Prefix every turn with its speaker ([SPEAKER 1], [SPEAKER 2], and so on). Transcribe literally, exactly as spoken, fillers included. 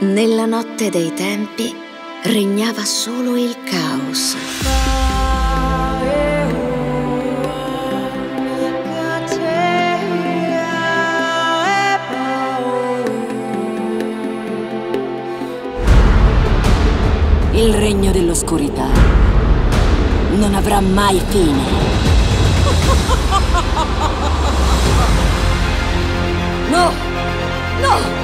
[SPEAKER 1] Nella notte dei tempi regnava solo il caos.
[SPEAKER 2] Il regno dell'oscurità non avrà mai fine. No! No!